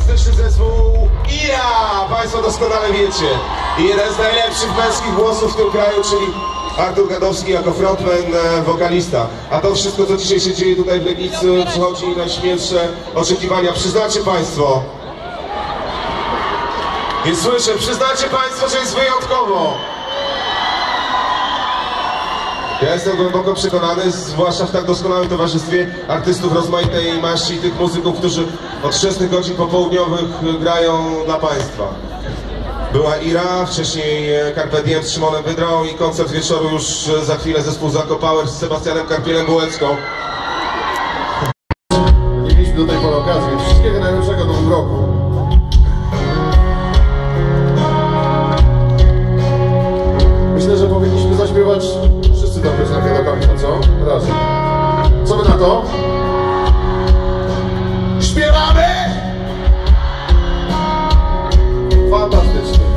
fantastyczny zespół IRA! Państwo doskonale wiecie. I jeden z najlepszych męskich głosów w tym kraju, czyli Artur Gadowski jako frontman, wokalista. A to wszystko, co dzisiaj się dzieje tutaj w Legnicy, przychodzi najśmielsze oczekiwania. Przyznacie Państwo, nie słyszę, przyznacie Państwo, że jest wyjątkowo. Ja jestem głęboko przekonany, zwłaszcza w tak doskonałym towarzystwie artystów rozmaitej maści i tych muzyków, którzy od wczesnych godzin popołudniowych grają dla Państwa. Była IRA, wcześniej Carpe Diem z Szymonem Wydrą i koncert wieczoru już za chwilę zespół Zako Power z Sebastianem Karpielem-Bułecką. Nie mieliśmy do tej pory okazji, więc wszystkiego najlepszego w nowym roku. Myślę, że powinniśmy zaśpiewać wszyscy tę piosenkę do końca, co? Razem. Co wy na to? Śpiewamy! Fantastycznie.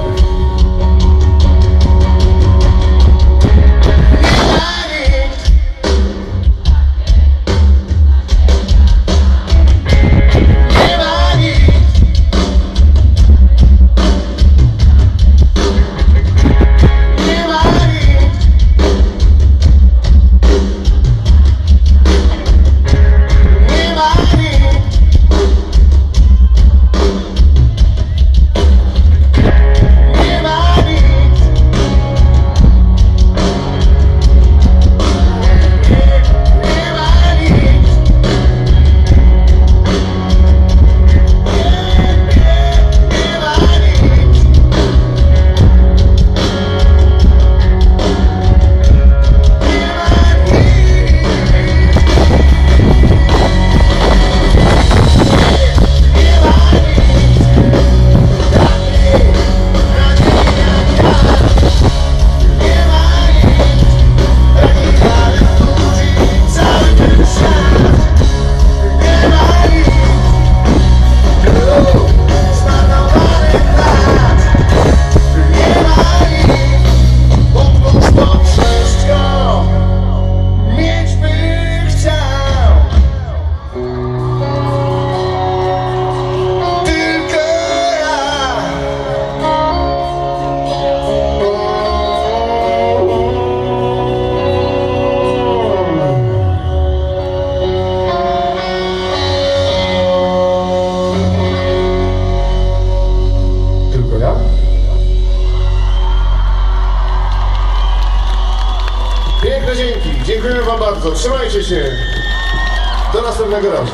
Piękne dzięki. Dziękujemy Wam bardzo. Trzymajcie się. Do następnego razu.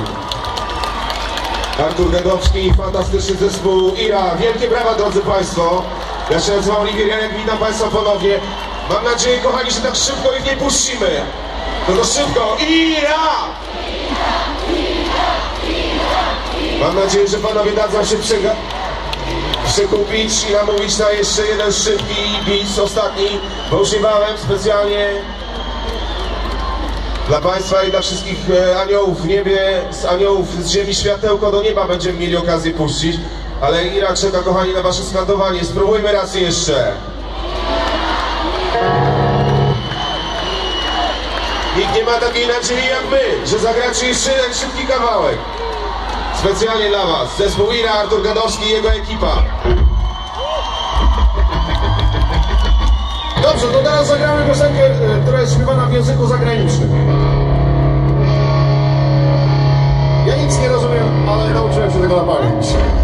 Artur Gadowski, fantastyczny zespół IRA. Wielkie brawa, drodzy Państwo. Ja się nazywam Oliwier Janek, witam Państwa ponownie. Mam nadzieję, kochani, że tak szybko ich nie puścimy. No to szybko. IRA! Mam nadzieję, że Panowie dadzą się przekupić i namówić na jeszcze jeden szybki bis, ostatni, bo już niebawem specjalnie dla Państwa i dla wszystkich aniołów w niebie, aniołów z ziemi światełko do nieba będziemy mieli okazję puścić, ale IRA czeka, kochani, na Wasze skandowanie. Spróbujmy raz jeszcze. Nikt nie ma takiej nadziei jak my, że zagracie jeszcze jeden szybki kawałek. Specjalnie dla Was, zespół IRA, Artur Gadowski i jego ekipa. Dobrze, to teraz zagramy piosenkę, która jest śpiewana w języku zagranicznym. Ja nic nie rozumiem, ale nauczyłem się tego na pamięć.